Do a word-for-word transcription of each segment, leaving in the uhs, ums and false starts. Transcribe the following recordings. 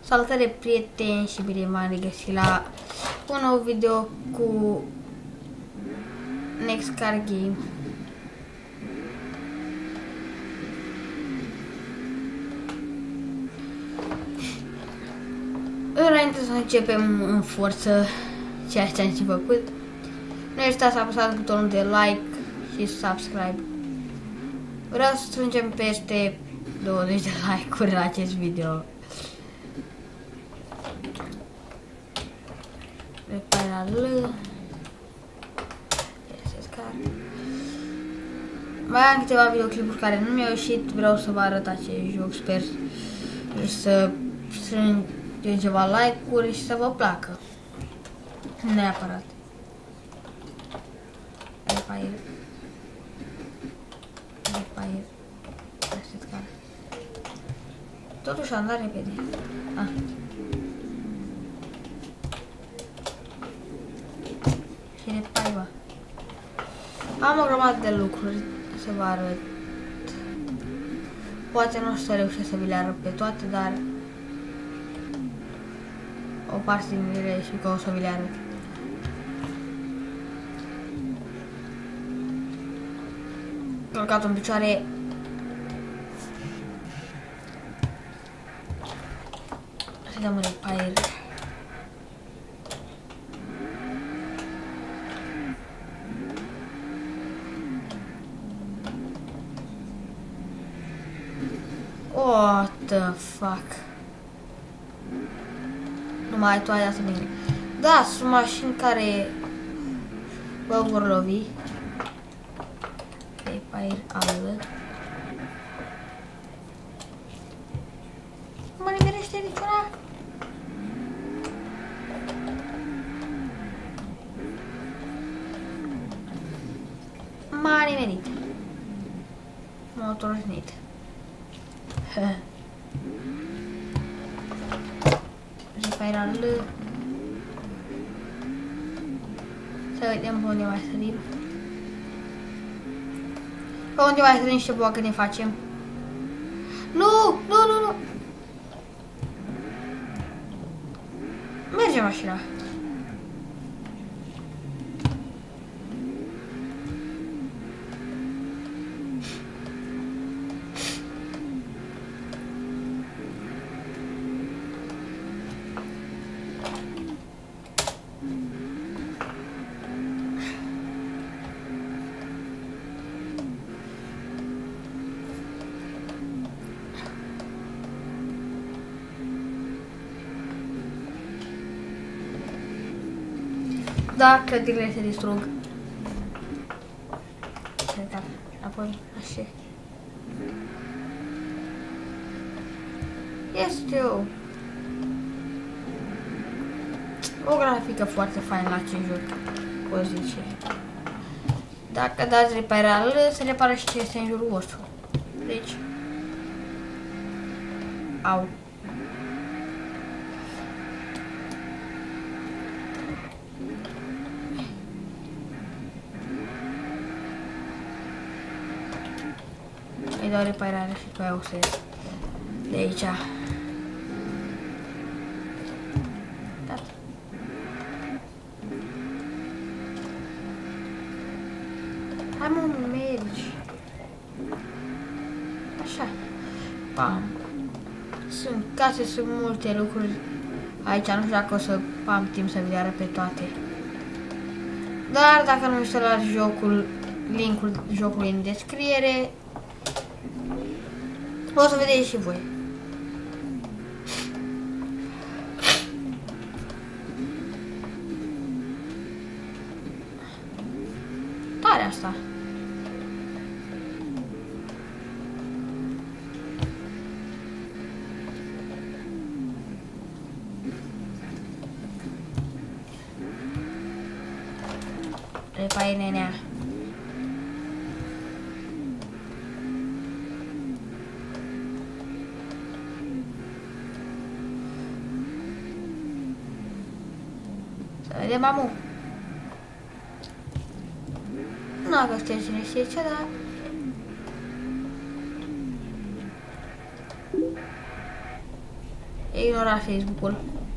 Salutare prieteni și bine v-am regăsit la un nou video cu Next Car Game. Înainte să începem în forță ceea ce am și făcut, nu uitați să apăsați butonul de like și subscribe. Vreau să strângem peste douăzeci de like-uri la acest video. Repara L. Mai am câteva videoclipuri care nu mi-au ieșit, vreau să vă arăt acest joc, sper să strângem ceva like-uri și să vă placă. Neapărat. Repair. Repair. Totuși am dat repede. Ah. Și repair, bă. Am o grămadă de lucruri să vă arăt. Poate nu o să reușesc să vi le arăt pe toate, dar o parte din ele știu că o să vi le arăt. Călcat în picioare. Să dăm un repair. What the fuck? Nu mai ai toate astea bine. Da, sunt mașini care vă vor lovi. Repair ală. Nu mă nimerește niciuna. M-a nimerit. M-a tornit. Repair L. Să vedem pe unde mai sărim. Pe unde mai sărim și ce boacă ne facem. Nu, nu, nu, nu. Merge mașina. Da, clădirile se distrug. Apoi, așa. Este o... o grafică foarte faină la acest joc, o zice. Dacă dați repairare, se repară și ce este în jurul vostru. Deci... Au. Îi dau repairare și pe aia o să ies de aici. Gata. Hai mă, mergi. Așa. Pam. Sunt case, sunt multe lucruri aici, nu știu dacă o să am timp să vi le arăt pe toate. Dar dacă nu instalați jocul, linkul jocului în descriere, o să vedeți și voi. Tare asta. Repair nenea. Vedem, mamu. Nu avea cine știe ce, dar... Ignora Facebook-ul.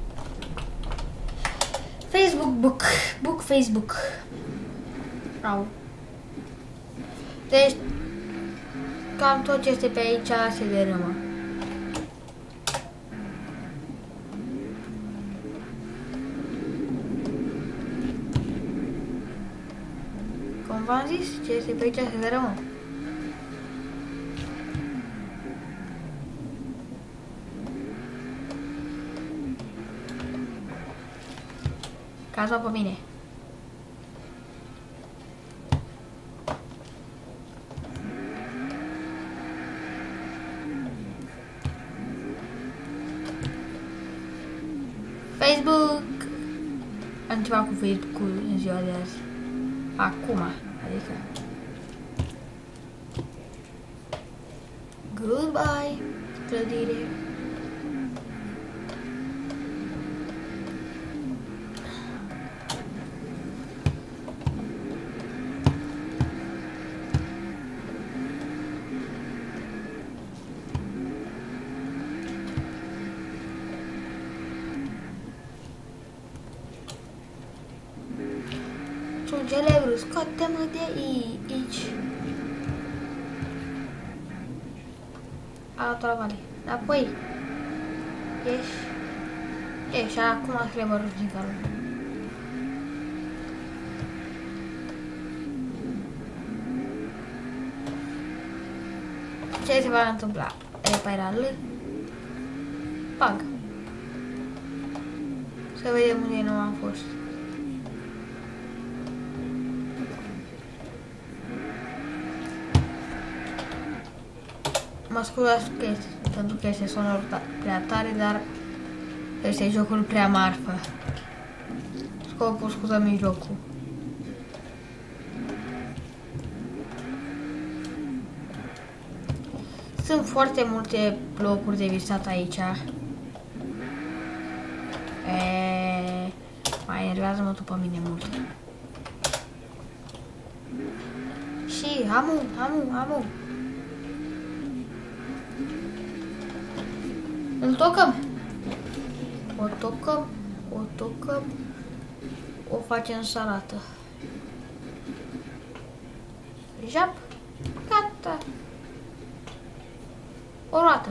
Facebook, book, book, Facebook. Au. Deci, cam tot ce este pe aici se dărâmă. Cum v-am zis, ce este pe aici se dărâmă. Caza pe mine. Facebook. Am ceva cu Facebook-ul în ziua de azi. Acum, adică. Goodbye, clădire. Celebru, scoate-mă de aici. Alătura vale. Apoi. Ieși. Ieși, acum trebuie ruși din calul. Ce se va întâmpla? Repairarle. Pag. Să vedem unde nu am fost. Mă scuzați că este, pentru că este sonor prea tare, dar este jocul prea marfă. Scopul scuză mijlocul. Sunt foarte multe locuri de visat aici. E, mai enervează-mă tu pe mine mult. Și amu, amu, amu. Îl tocăm. O tocăm, o tocăm, o facem salată. Jap, gata. O roată.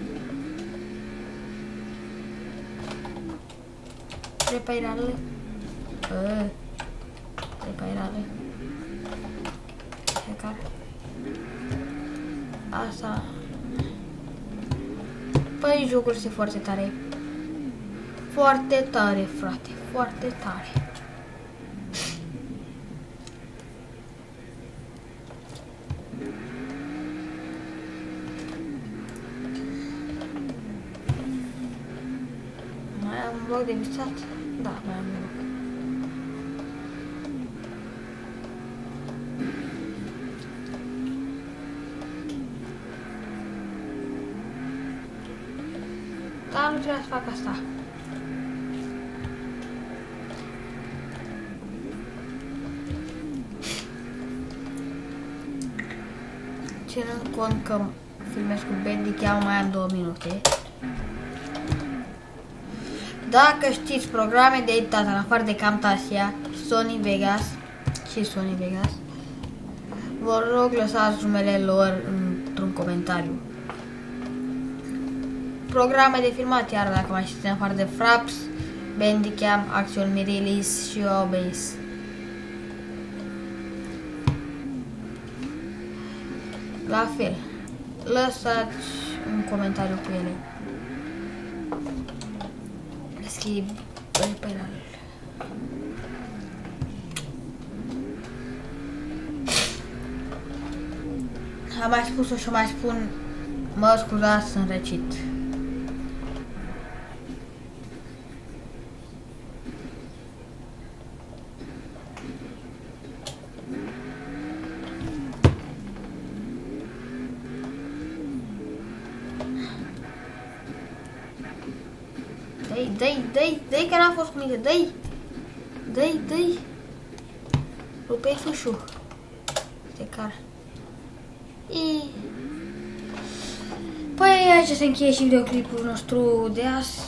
Repairarle. Repairarle. Care? Asta. Păi jocul este foarte tare. Foarte tare, frate. Foarte tare. Mai am un loc de visat? Da, mai am un loc. Dar nu trebuie să fac asta. Ținând cont că filmez cu Bandicam, mai am două minute. Dacă știți programe de editat în afară de Camtasia, Sony Vegas și Sony Vegas, vă rog lăsați numele lor într-un comentariu. Programe de filmat, iar dacă mai știți în afară de Fraps, Bandicam, Action Mirilis și O B S. La fel, lăsați un comentariu cu ele. Schimb reperarele. Am mai spus-o și mai spun, mă scuzați, sunt răcit. Dă-i, dă-i, dă-i, dă-i că n-a fost cu mine, dă-i! Dă-i, dă-i! Rupe sușul. Este car. Păi aici se încheie și videoclipul nostru de azi.